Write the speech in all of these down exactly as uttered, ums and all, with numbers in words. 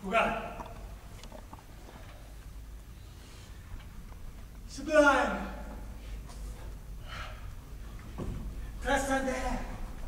Jugada. Sublime. Trascender.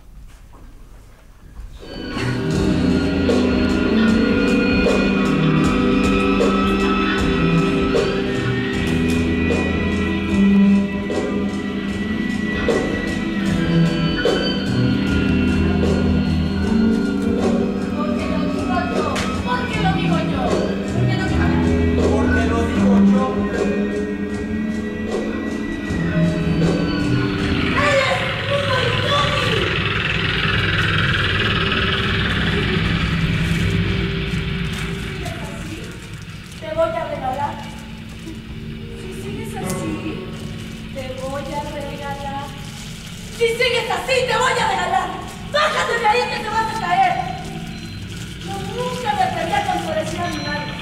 Si sigues así, te voy a regalar. Bájate de ahí que te vas a caer. Yo nunca me peleé con tu animal.